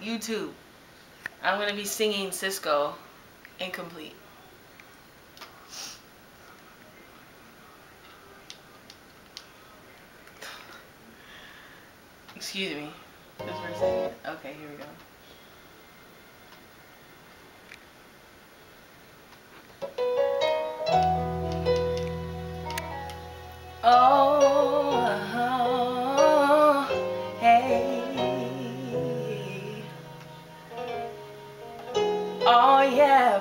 YouTube. I'm going to be singing Cisco Incomplete. Excuse me. Just for a second. Okay, here we go. Oh, hey. Oh, yeah,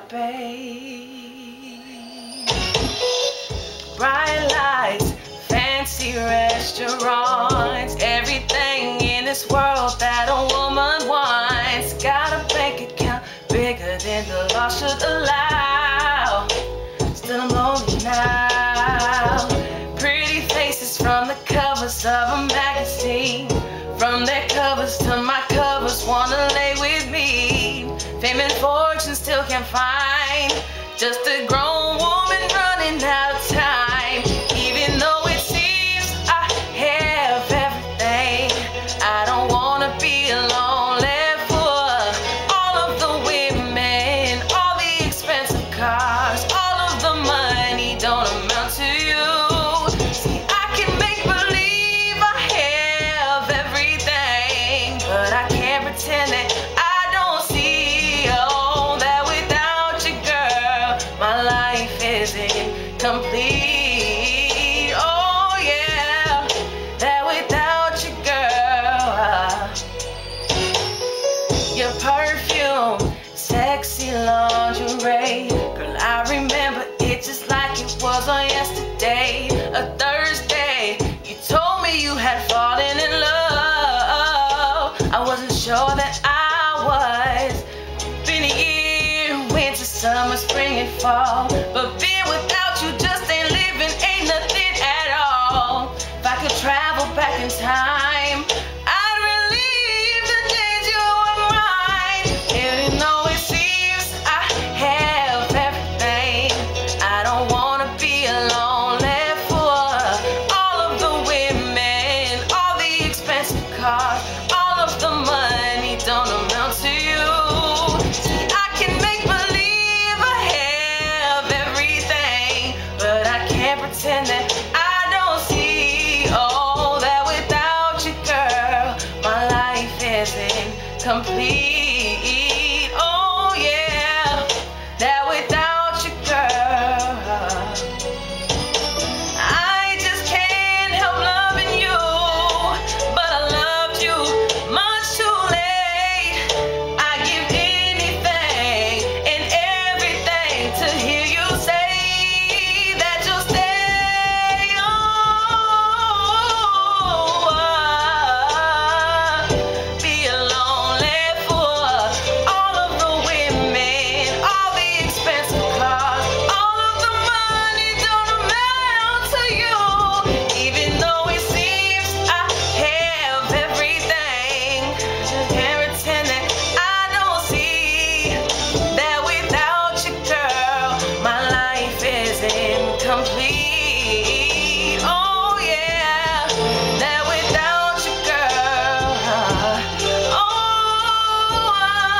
babe. Bright lights, fancy restaurants, everything in this world that a woman wants. Got a bank account bigger than the law should allow. Still I'm lonely now. Pretty faces from the covers of a magazine. From their covers to my covers, wanna lay with me. Fame and fortune still can't find just a grown woman running out of time. Even though it seems I have everything, I don't wanna be alone. Left for all of the women, all the expensive cars, all of the money don't amount to you. See, I can make believe I have everything, but I can't pretend that I don't see. Oh, that without you, girl, my life isn't complete. Oh yeah, that without you, girl. Your perfume, sexy lingerie, girl, I remember it just like it was on yesterday. A Thursday, you told me you had fallen in love. I wasn't sure that I was. Been a year, winter, summer, spring and fall, but being without you just ain't living, ain't nothing at all. If I could travel back in time, I'd relieve the days you were mine. Even though it seems I have everything, I don't wanna be alone. Left for all of the women, all the expensive cars, all of the money don't amount to you. See, I can make believe I have everything, but I can't pretend that I don't see. Oh, that without you, girl, my life isn't complete. Oh yeah, that without you, girl, I just can't help loving you. But I loved you much too late. I give anything and everything to hear you say that you'll stay. Oh, be alone. Left for all of the women, all the expensive cars, all of the money don't amount to you. Even though it seems I have everything, just can't pretend that I don't see that without you, girl, my life isn't complete. Oh yeah, that without you, girl. Oh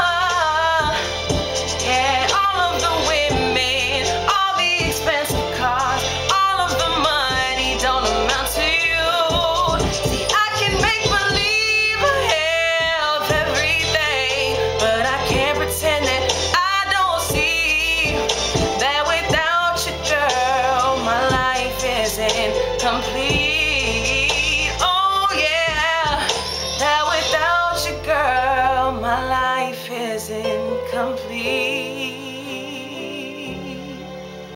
yeah, all of the women, all the expensive cars, all of the money don't amount to you. See, I can make believe I have everything, but I can't pretend that I don't see that without you, girl, my life isn't complete. Oh yeah, that without you, girl, my life isn't complete.